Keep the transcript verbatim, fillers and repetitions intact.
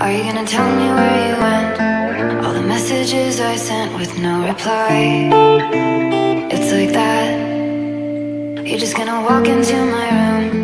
Are you gonna tell me where you went? All the messages I sent with no reply. It's like that. You're just gonna walk into my room